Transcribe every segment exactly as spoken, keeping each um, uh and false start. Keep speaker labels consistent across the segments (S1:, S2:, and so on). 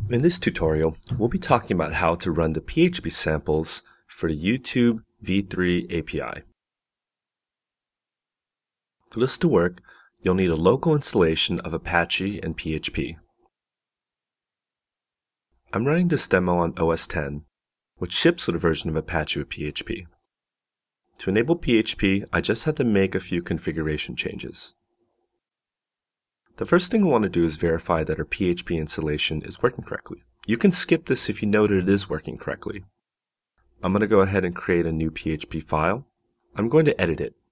S1: In this tutorial, we'll be talking about how to run the P H P samples for the YouTube v three A P I. For this to work, you'll need a local installation of Apache and P H P. I'm running this demo on O S ten, which ships with a version of Apache with P H P. To enable P H P, I just had to make a few configuration changes. The first thing we want to do is verify that our P H P installation is working correctly. You can skip this if you know that it is working correctly. I'm going to go ahead and create a new P H P file. I'm going to edit it.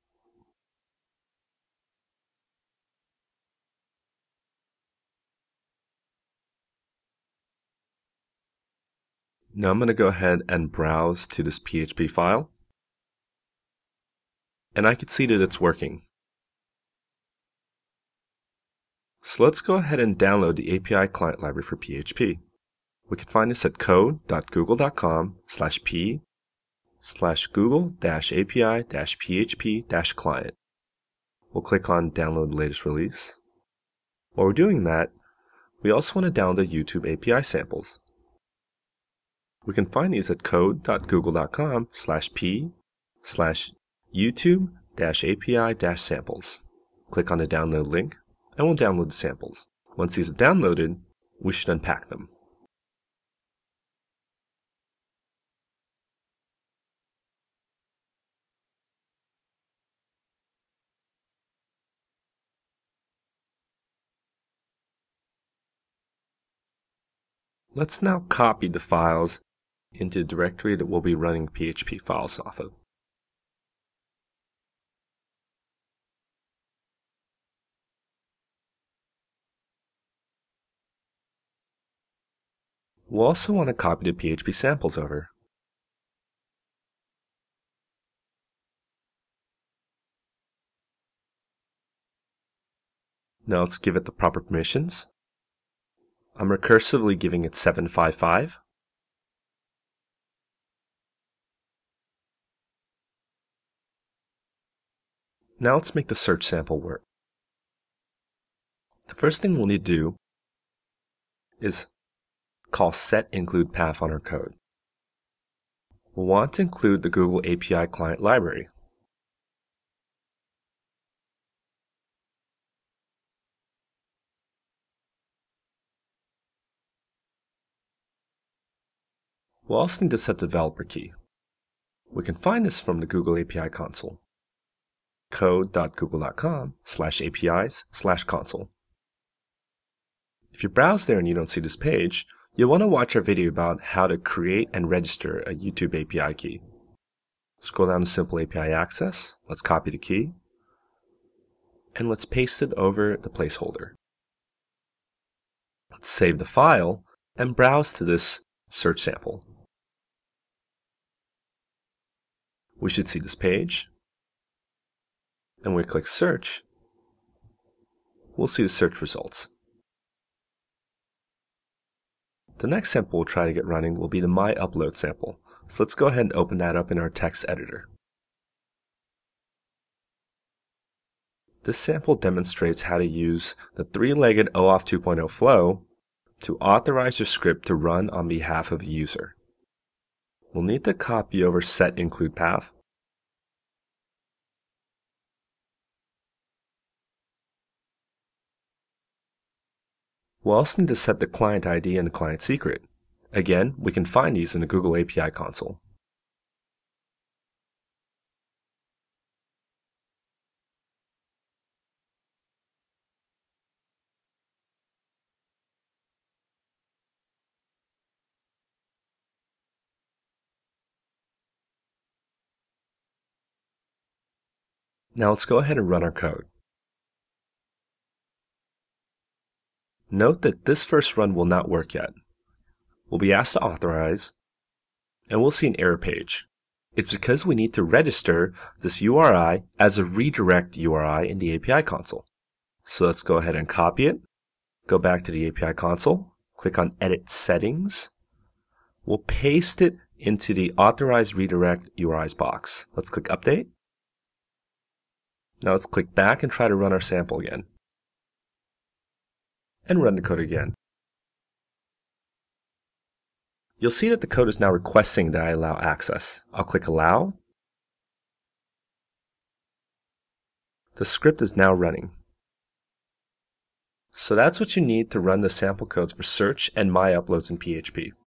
S1: Now I'm going to go ahead and browse to this P H P file. And I can see that it's working. So let's go ahead and download the A P I client library for P H P. We can find this at code.google.com slash p slash google dash API dash PHP dash client. We'll click on download the latest release. While we're doing that, we also want to download the YouTube A P I samples. We can find these at code.google.com slash p slash YouTube dash API dash samples. Click on the download link, and we'll download the samples. Once these are downloaded, we should unpack them. Let's now copy the files into the directory that we'll be running P H P files off of. We'll also want to copy the P H P samples over. Now let's give it the proper permissions. I'm recursively giving it seven five five. Now let's make the search sample work. The first thing we'll need to do is call setIncludePath on our code. We'll want to include the Google A P I client library. We'll also need to set the developer key. We can find this from the Google A P I console. code.google.com slash APIs slash console. If you browse there and you don't see this page, you'll want to watch our video about how to create and register a YouTube A P I key. Scroll down to Simple A P I Access, let's copy the key, and let's paste it over the placeholder. Let's save the file and browse to this search sample. We should see this page, and when we click search, we'll see the search results. The next sample we'll try to get running will be the My Upload sample. So let's go ahead and open that up in our text editor. This sample demonstrates how to use the three-legged OAuth two point oh flow to authorize your script to run on behalf of a user. We'll need to copy over setIncludePath. We'll also need to set the client I D and the client secret. Again, we can find these in the Google A P I console. Now let's go ahead and run our code. Note that this first run will not work yet. We'll be asked to authorize, and we'll see an error page. It's because we need to register this U R I as a redirect U R I in the A P I console. So let's go ahead and copy it, go back to the A P I console, click on Edit Settings. We'll paste it into the Authorized Redirect U R Is box. Let's click Update. Now let's click back and try to run our sample again. And run the code again. You'll see that the code is now requesting that I allow access. I'll click Allow. The script is now running. So that's what you need to run the sample codes for search and my uploads in P H P.